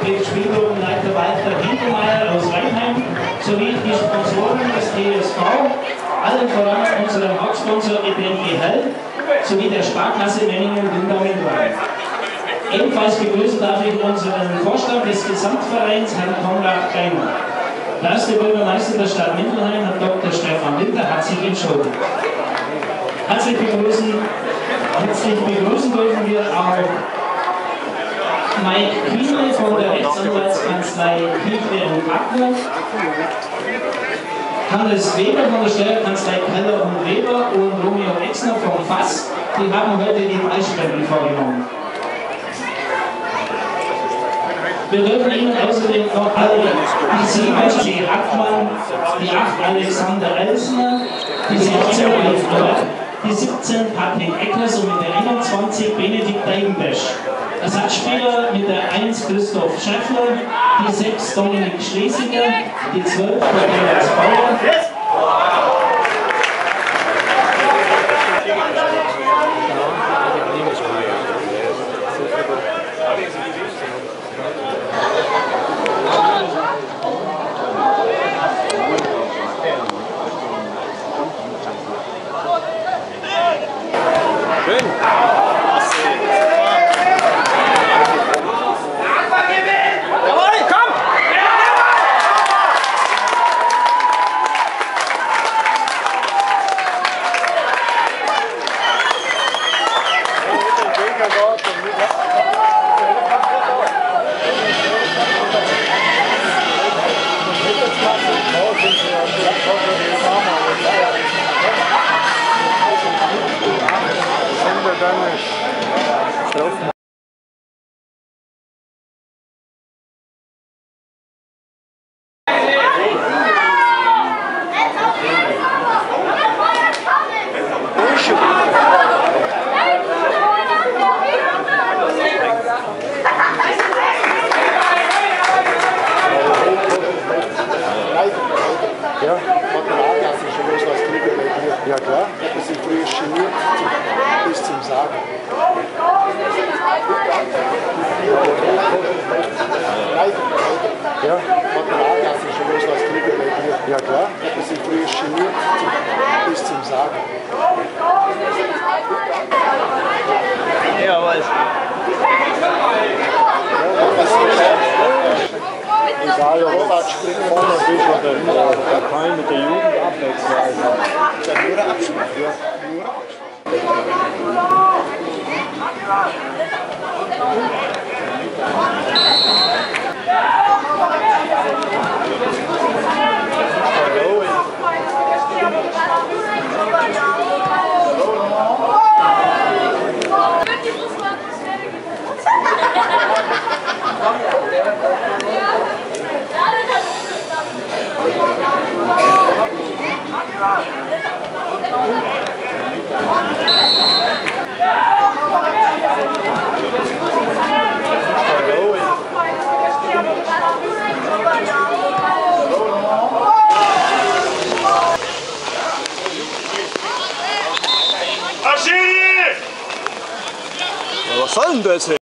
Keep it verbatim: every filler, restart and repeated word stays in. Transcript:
Spielgruppenleiter Walter Hindelmeier aus Weinheim sowie die Sponsoren des T S V, allen voran unserem Hauptsponsor E B N G Hell sowie der Sparkasse Memmingen-Lindau-Windwein. Ebenfalls begrüßen darf ich unseren Vorstand des Gesamtvereins, Herrn Konrad Kleiner. Der erste Bürgermeister der Stadt Mindelheim, Herr Doktor Stefan Winter, hat sich entschuldigt. Herzlich begrüßen, herzlich begrüßen dürfen wir auch Mike Kiene von der Rechtsanwaltskanzlei Kiefle und Ackner, Hannes Weber von der Steuerkanzlei Keller und Weber und Romeo Exner vom Fass. Die haben heute die Preisspenden vorgenommen. Wir dürfen Ihnen außerdem noch alle die sieben G. Hackmann, die acht Alexander Elsner, die sechzehn Olaf Nord, die siebzehn Patrick Eckers und mit der einundzwanzig Benedikt Deigenbesch. Ersatzspieler mit der eins Christoph Schäffler, die sechs Dominik Schlesinger, die zwölf Cornelis Bauer. Ja klar, das sind früher geniert bis zum Sagen. Ja, Materialklasse schon los als Krieger reagiert. Ja klar, das sind früher geniert bis zum Sagen. Ja, weiß. Egal, ob Robert springt vorne bist oder hinten, da kann ich mit der Jugend abwechseln. Also. Das ist ja nur ein Abschluss. Ja, nur Was soll denn das jetzt?